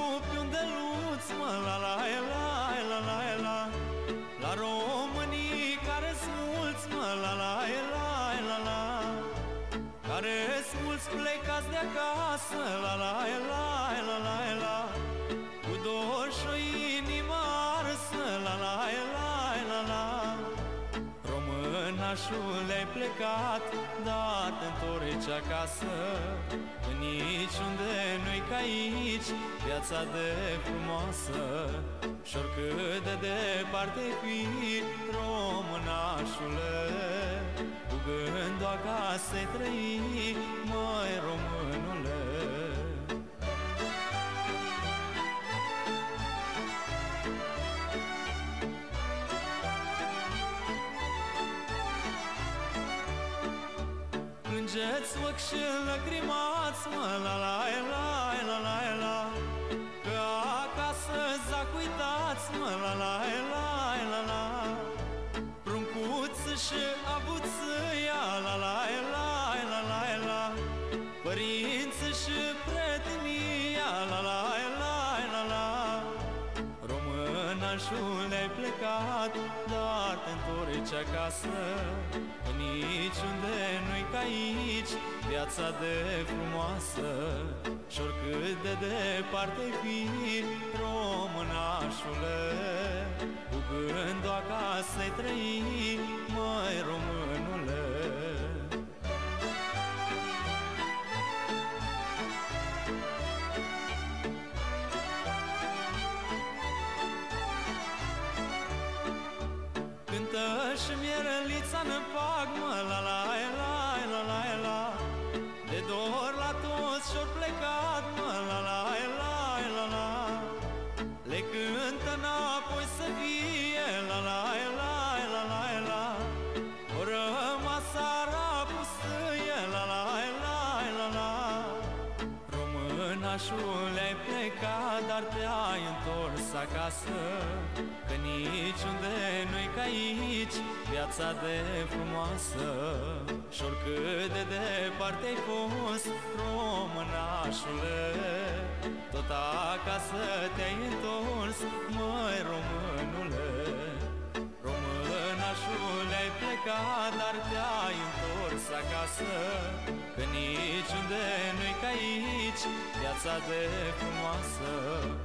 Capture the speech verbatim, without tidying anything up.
pe un deluț, mă, la la la la la la la românii care-s mulți, mă, la la la la la care-s mulți plecați de acasă, la la la la la la cu dor și o inimă arsă, la la la la la românașule, ai plecat, dar te întorci acasă, că niciunde nu-i ca aici viața de frumoasă. Și oricât de departe fi, românașule, cu gândul acasă-i trăi, măi românule. Plângeți ochi și lăcrimați, mă, la la la la la la că acasă zac uitați, mă, la la la la la pruncuță și avuția, la la la la la la părință și prietenia, la la la la la românașule, ai plecat, dar te întorci acasă, că niciunde nu-i ca aici viața de frumoasă. Și oricât de departe-i fi, românașule, cu gândul acasă-i trăi, măi românule. Cântă și mierelița-n pac, mă, la la la la la la de dor la toți și-or plecat, mă, la la la la la le cântă înapoi să vie, la la la la la la o rămas ara pustie, la la la la la românașule, ai plecat, dar te-ai întors acasă, că niciunde nu-i ca aici viața de frumoasă. Și oricât de departe-ai fost, românașule, tot acasă te-ai întors, măi românule. Românașule, ai plecat, dar te-ai întors acasă, că niciunde nu-i ca aici viața de frumoasă.